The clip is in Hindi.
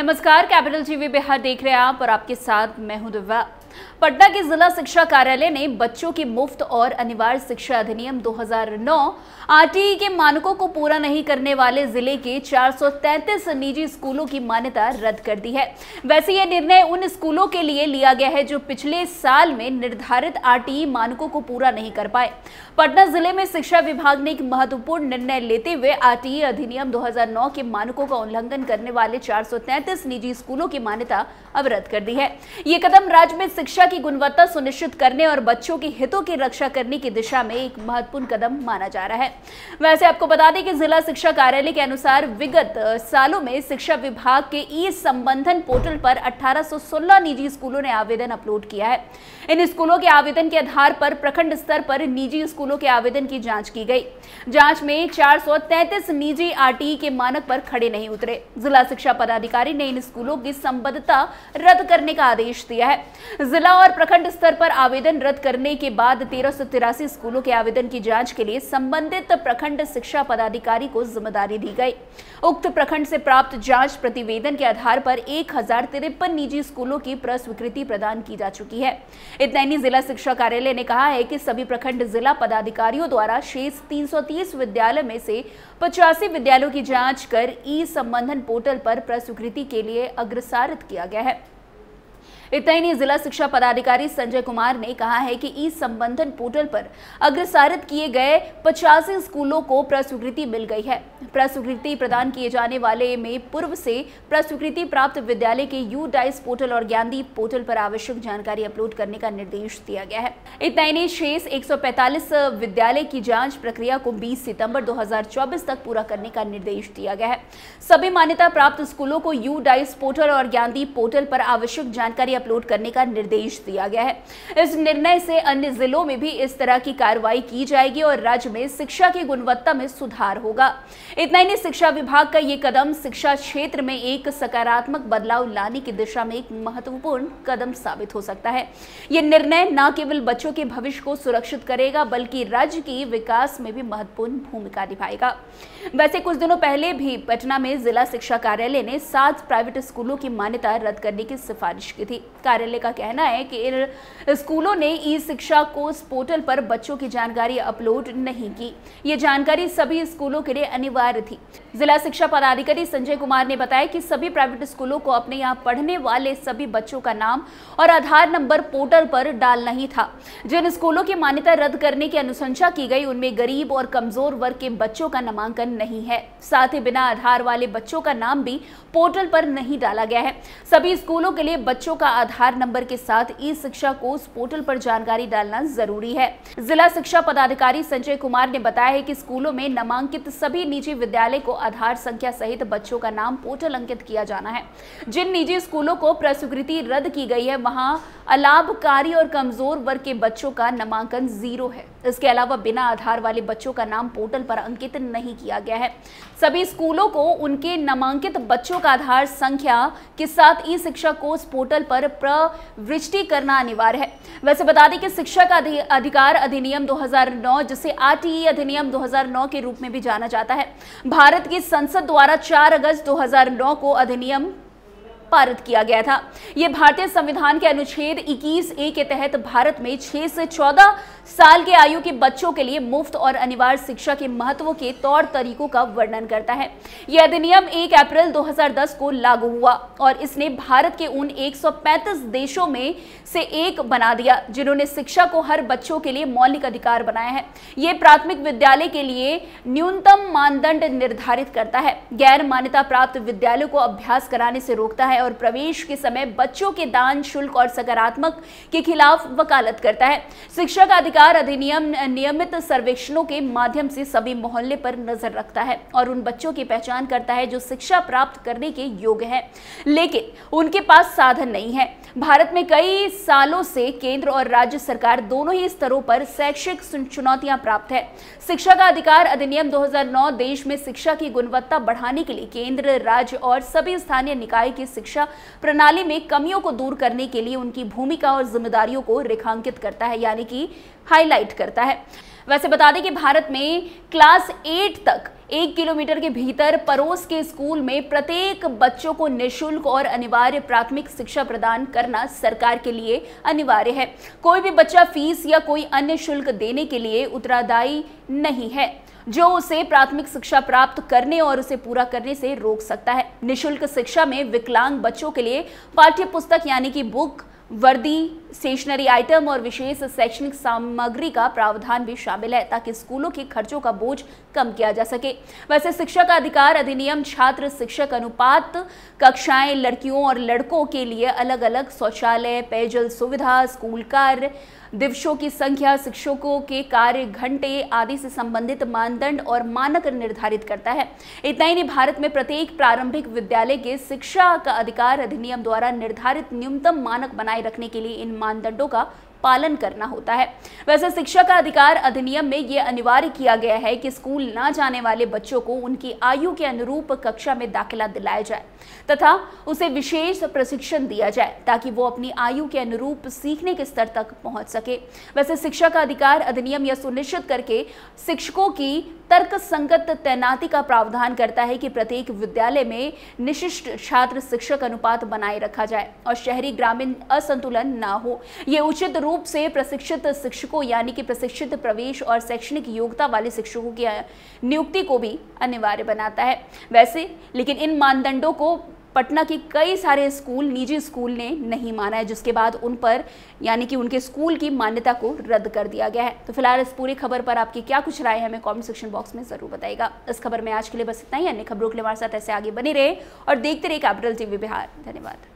नमस्कार, कैपिटल टीवी बिहार देख रहे हैं आप और आपके साथ मैं हूं दिव्या। पटना के जिला शिक्षा कार्यालय ने बच्चों की मुफ्त और अनिवार्य शिक्षा अधिनियम 2009 आरटीई के मानकों को पूरा नहीं करने वाले जिले के 433 निजी स्कूलों की मान्यता रद्द कर दी है। वैसे यह निर्णय उन स्कूलों के लिए लिया गया है जो पिछले साल में निर्धारित आरटीई मानकों को पूरा नहीं कर पाए। पटना जिले में शिक्षा विभाग ने एक महत्वपूर्ण निर्णय लेते हुए आरटीई अधिनियम 2009 के मानकों का उल्लंघन करने वाले 433 निजी स्कूलों की मान्यता अब रद्द कर दी है। ये कदम राज्य में शिक्षा की गुणवत्ता सुनिश्चित करने और बच्चों के हितों की रक्षा करने की दिशा में एक महत्वपूर्ण कदम माना जा रहा है। वैसे आपको बता दें कि जिला शिक्षा कार्यालय के अनुसार विगत सालों में शिक्षा विभाग के ई संबंधन पोर्टल पर 1816 निजी स्कूलों ने आवेदन अपलोड किया है। इन स्कूलों के आवेदन के आधार पर प्रखंड स्तर पर निजी स्कूलों के आवेदन की जांच की गई। जांच में 433 निजी आरटीई के मानक पर खड़े नहीं उतरे। जिला शिक्षा पदाधिकारी ने इन स्कूलों की संबद्धता रद्द करने का आदेश दिया है। जिला और प्रखंड स्तर पर आवेदन रद्द करने के बाद 1383 स्कूलों के आवेदन की जांच के लिए संबंधित प्रखंड शिक्षा पदाधिकारी को जिम्मेदारी दी गई। उक्त प्रखंड से प्राप्त जांच प्रतिवेदन के आधार पर 1053 निजी स्कूलों की प्रस्वीकृति प्रदान की जा चुकी है। इतना ही जिला शिक्षा कार्यालय ने कहा है कि सभी प्रखंड जिला पदाधिकारियों द्वारा शेष 330 विद्यालय में से 85 विद्यालयों की जांच कर ई संबंधन पोर्टल पर प्रस्वीकृति के लिए अग्रसारित किया गया है। इतना ही नहीं, जिला शिक्षा पदाधिकारी संजय कुमार ने कहा है कि ई संबंधन पोर्टल पर अग्रसारित किए गए 85 स्कूलों को प्रस्वीकृति मिल गई है। प्रस्वीकृति प्रदान किए जाने वाले में पूर्व से प्रस्वीकृति प्राप्त विद्यालय के यूडाइस पोर्टल और ज्ञानदीप पोर्टल पर आवश्यक जानकारी अपलोड करने का निर्देश दिया गया है। इतना ही नहीं, शेष 145 विद्यालय की जांच प्रक्रिया को 20 सितंबर 2024 तक पूरा करने का निर्देश दिया गया है। सभी मान्यता प्राप्त स्कूलों को यूडाइस पोर्टल और ज्ञानदीप पोर्टल पर आवश्यक जानकारी अपलोड करने का निर्देश दिया गया है। इस निर्णय से अन्य जिलों में भी इस तरह की कार्रवाई की जाएगी और राज्य में शिक्षा की गुणवत्ता में सुधार होगा। इतना ही नहीं, शिक्षा विभाग का ये कदम शिक्षा क्षेत्र में एक सकारात्मक बदलाव लाने की दिशा में एक महत्वपूर्ण कदम साबित हो सकता है। ये निर्णय न केवल बच्चों के भविष्य को सुरक्षित करेगा बल्कि राज्य की विकास में भी महत्वपूर्ण भूमिका निभाएगा। वैसे कुछ दिनों पहले भी पटना में जिला शिक्षा कार्यालय ने 7 प्राइवेट स्कूलों की मान्यता रद्द करने की सिफारिश की थी। कार्यालय का कहना है कि इन स्कूलों ने ई शिक्षा कोर्स पोर्टल पर बच्चों की जानकारी अपलोड नहीं की। ये जानकारी सभी स्कूलों के लिए अनिवार्य थी। जिला शिक्षा पदाधिकारी संजय कुमार ने बताया कि सभी प्राइवेट स्कूलों को अपने यहाँ पढ़ने वाले सभी बच्चों का नाम और आधार नंबर पोर्टल पर डालना ही था। जिन स्कूलों की मान्यता रद्द करने की अनुशंसा की गई उनमें गरीब और कमजोर वर्ग के बच्चों का नामांकन नहीं है। साथ ही बिना आधार वाले बच्चों का नाम भी पोर्टल पर नहीं डाला गया है। सभी स्कूलों के लिए बच्चों का आधार नंबर के साथ ई शिक्षा कोर्स पोर्टल पर जानकारी डालना जरूरी है। जिला शिक्षा पदाधिकारी संजय कुमार ने बताया है कि स्कूलों में नामांकित सभी निजी विद्यालय को आधार संख्या सहित बच्चों का नाम पोर्टल अंकित किया जाना है। जिन निजी स्कूलों को प्रस्वीकृति रद्द की गई है वहां अलाभकारी और कमजोर वर्ग के बच्चों का नामांकन 0 है। इसके अलावा बिना आधार वाले बच्चों का नाम पोर्टल पर अंकित नहीं किया गया है। सभी स्कूलों को उनके नामांकित बच्चों का आधार संख्या के साथ ई शिक्षा कोर्स पोर्टल पर प्रविष्टि करना अनिवार्य है। वैसे बता दें कि शिक्षा का अधिकार अधिनियम 2009 जिसे आरटीई अधिनियम 2009 के रूप में भी जाना जाता है, भारत की संसद द्वारा 4 अगस्त 2009 को अधिनियम पारित किया गया था। यह भारतीय संविधान के अनुच्छेद 21A के तहत भारत में 6 से 14 साल के आयु के बच्चों के लिए मुफ्त और अनिवार्य शिक्षा के महत्व के तौर तरीकों का वर्णन करता है। यह अधिनियम 1 अप्रैल 2010 को लागू हुआ और इसने भारत के उन 135 देशों में से एक बना दिया जिन्होंने शिक्षा को हर बच्चों के लिए मौलिक अधिकार बनाया है। यह प्राथमिक विद्यालय के लिए न्यूनतम मानदंड निर्धारित करता है, गैर मान्यता प्राप्त विद्यालयों को अभ्यास कराने से रोकता है और प्रवेश के समय बच्चों के दान शुल्क और सकारात्मक के खिलाफ वकालत करता है। शिक्षा का अधिकार अधिनियम नियमित सर्वेक्षणों के माध्यम से सभी मोहल्ले पर नजर रखता है और उन बच्चों की पहचान करता है जो शिक्षा प्राप्त करने के योग्य हैं लेकिन उनके पास साधन नहीं है। भारत में कई सालों से केंद्र और राज्य सरकार दोनों ही स्तरों पर शैक्षिक चुनौतियां प्राप्त है। शिक्षा का अधिकार अधिनियम 2009 देश में शिक्षा की गुणवत्ता बढ़ाने के लिए केंद्र, राज्य और सभी स्थानीय निकाय की शिक्षा प्रणाली में कमियों को दूर करने के लिए उनकी भूमिका और जिम्मेदारियों को रेखांकित करता है, यानी कि हाईलाइट करता है। वैसे बता दें कि भारत में क्लास 8 तक 1 किलोमीटर के भीतर पड़ोस के स्कूल में प्रत्येक बच्चों को निःशुल्क और अनिवार्य प्राथमिक शिक्षा प्रदान करना सरकार के लिए अनिवार्य है। कोई भी बच्चा फीस या कोई अन्य शुल्क देने के लिए उत्तरदायी नहीं है जो उसे प्राथमिक शिक्षा प्राप्त करने और उसे पूरा करने से रोक सकता है। निःशुल्क शिक्षा में विकलांग बच्चों के लिए पाठ्य पुस्तक यानी कि बुक, वर्दी, स्टेशनरी आइटम और विशेष शैक्षणिक सामग्री का प्रावधान भी शामिल है ताकि स्कूलों के खर्चों का बोझ कम किया जा सके। वैसे शिक्षा का अधिकार अधिनियम छात्र शिक्षक अनुपात, कक्षाएं लड़कियों और लड़कों के लिए अलग अलग शौचालय, पेयजल सुविधा, स्कूल कार्य दिवसों की संख्या, शिक्षकों के कार्य घंटे आदि से संबंधित मानदंड और मानक निर्धारित करता है। इतना ही नहीं, भारत में प्रत्येक प्रारंभिक विद्यालय के शिक्षा का अधिकार अधिनियम द्वारा निर्धारित न्यूनतम मानक बनाए रखने के लिए इन मानदंडों का पालन करना होता है। वैसे शिक्षा का अधिकार अधिनियम में यह अनिवार्य किया गया है कि स्कूल ना जाने वाले बच्चों को उनकी आयु के अनुरूप कक्षा में दाखिला दिलाया जाए तथा उसे विशेष प्रशिक्षण दिया जाए ताकि वो अपनी आयु के अनुरूप सीखने के स्तर तक पहुंच सके। वैसे शिक्षा का अधिकार अधिनियम यह सुनिश्चित करके शिक्षकों की तर्क संगत तैनाती का प्रावधान करता है कि प्रत्येक विद्यालय में निशिष्ट छात्र शिक्षक अनुपात बनाए रखा जाए और शहरी ग्रामीण असंतुलन ना हो। ये उचित रूप से प्रशिक्षित शिक्षकों यानी कि प्रशिक्षित प्रवेश और शैक्षणिक योग्यता वाले शिक्षकों की नियुक्ति को भी अनिवार्य बनाता है। वैसे लेकिन इन मानदंडों को पटना के कई सारे स्कूल, निजी स्कूल ने नहीं माना है, जिसके बाद उन पर यानी कि उनके स्कूल की मान्यता को रद्द कर दिया गया है। तो फिलहाल इस पूरी खबर पर आपकी क्या कुछ राय है हमें कमेंट सेक्शन बॉक्स में जरूर बताइएगा। इस खबर में आज के लिए बस इतना ही। अन्य खबरों के लिए हमारे साथ ऐसे आगे बने रहे और देखते रहे कैपिटल टीवी बिहार। धन्यवाद।